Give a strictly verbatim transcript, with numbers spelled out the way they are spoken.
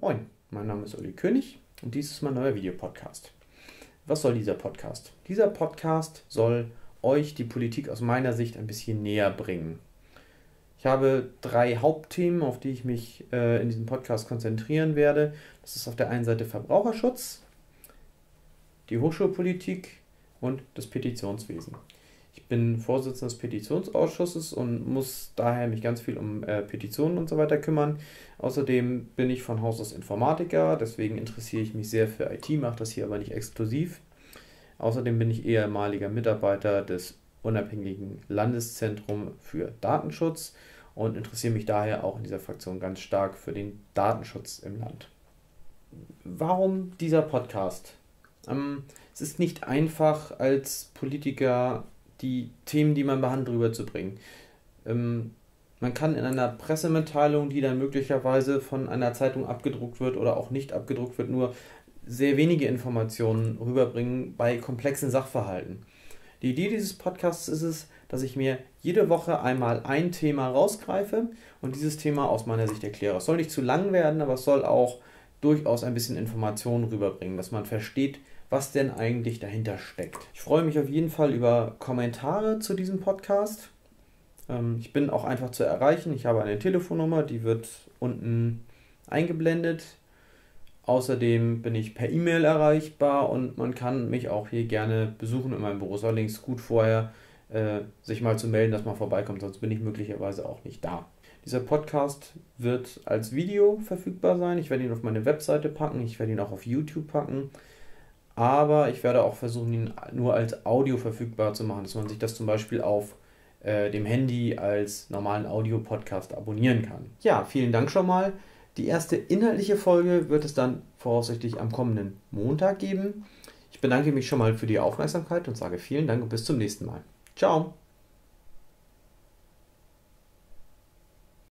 Moin, mein Name ist Uli König und dies ist mein neuer Videopodcast. Was soll dieser Podcast? Dieser Podcast soll euch die Politik aus meiner Sicht ein bisschen näher bringen. Ich habe drei Hauptthemen, auf die ich mich äh, in diesem Podcast konzentrieren werde. Das ist auf der einen Seite Verbraucherschutz, die Hochschulpolitik und das Petitionswesen. Ich bin Vorsitzender des Petitionsausschusses und muss daher mich ganz viel um äh, Petitionen und so weiter kümmern. Außerdem bin ich von Haus aus Informatiker, deswegen interessiere ich mich sehr für I T, mache das hier aber nicht exklusiv. Außerdem bin ich ehemaliger Mitarbeiter des unabhängigen Landeszentrums für Datenschutz und interessiere mich daher auch in dieser Fraktion ganz stark für den Datenschutz im Land. Warum dieser Podcast? Ähm, es ist nicht einfach, als Politiker die Themen, die man behandelt, rüberzubringen. Ähm, man kann in einer Pressemitteilung, die dann möglicherweise von einer Zeitung abgedruckt wird oder auch nicht abgedruckt wird, nur sehr wenige Informationen rüberbringen bei komplexen Sachverhalten. Die Idee dieses Podcasts ist es, dass ich mir jede Woche einmal ein Thema rausgreife und dieses Thema aus meiner Sicht erkläre. Es soll nicht zu lang werden, aber es soll auch durchaus ein bisschen Informationen rüberbringen, dass man versteht, was denn eigentlich dahinter steckt. Ich freue mich auf jeden Fall über Kommentare zu diesem Podcast. Ähm, ich bin auch einfach zu erreichen. Ich habe eine Telefonnummer, die wird unten eingeblendet. Außerdem bin ich per E-Mail erreichbar und man kann mich auch hier gerne besuchen in meinem Büro. Es ist allerdings gut vorher, äh, sich mal zu melden, dass man vorbeikommt, sonst bin ich möglicherweise auch nicht da. Dieser Podcast wird als Video verfügbar sein. Ich werde ihn auf meine Webseite packen, ich werde ihn auch auf YouTube packen. Aber ich werde auch versuchen, ihn nur als Audio verfügbar zu machen, dass man sich das zum Beispiel auf äh, dem Handy als normalen Audio-Podcast abonnieren kann. Ja, vielen Dank schon mal. Die erste inhaltliche Folge wird es dann voraussichtlich am kommenden Montag geben. Ich bedanke mich schon mal für die Aufmerksamkeit und sage vielen Dank und bis zum nächsten Mal. Ciao!